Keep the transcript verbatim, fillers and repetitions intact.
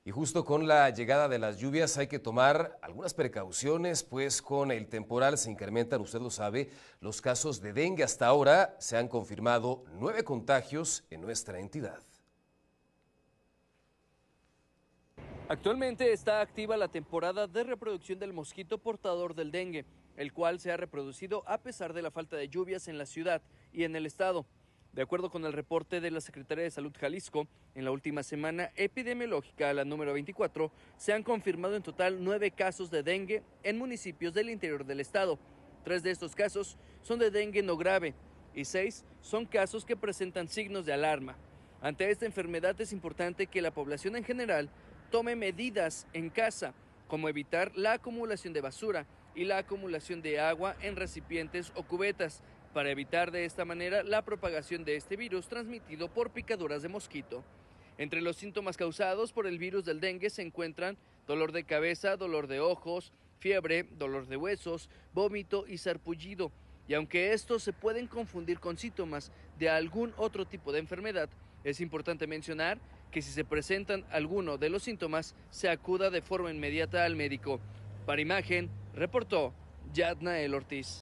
Y justo con la llegada de las lluvias hay que tomar algunas precauciones, pues con el temporal se incrementan, usted lo sabe, los casos de dengue. Hasta ahora se han confirmado nueve contagios en nuestra entidad. Actualmente está activa la temporada de reproducción del mosquito portador del dengue, el cual se ha reproducido a pesar de la falta de lluvias en la ciudad y en el estado. De acuerdo con el reporte de la Secretaría de Salud Jalisco, en la última semana epidemiológica, la número veinticuatro, se han confirmado en total nueve casos de dengue en municipios del interior del estado. Tres de estos casos son de dengue no grave y seis son casos que presentan signos de alarma. Ante esta enfermedad es importante que la población en general tome medidas en casa, como evitar la acumulación de basura y la acumulación de agua en recipientes o cubetas, para evitar de esta manera la propagación de este virus transmitido por picaduras de mosquito. Entre los síntomas causados por el virus del dengue se encuentran dolor de cabeza, dolor de ojos, fiebre, dolor de huesos, vómito y sarpullido. Y aunque estos se pueden confundir con síntomas de algún otro tipo de enfermedad, es importante mencionar que si se presentan alguno de los síntomas, se acuda de forma inmediata al médico. Para Imagen, reportó Yadnael Ortiz.